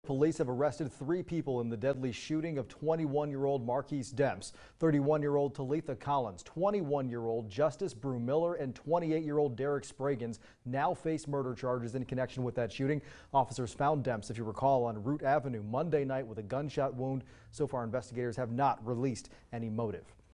Police have arrested 3 people in the deadly shooting of 21-year-old Marquise Demps, 31-year-old Talitha Collins, 21-year-old Justice Brew Miller, and 28-year-old Derek Spragans now face murder charges in connection with that shooting. Officers found Demps, if you recall, on Root Avenue Monday night with a gunshot wound. So far, investigators have not released any motive.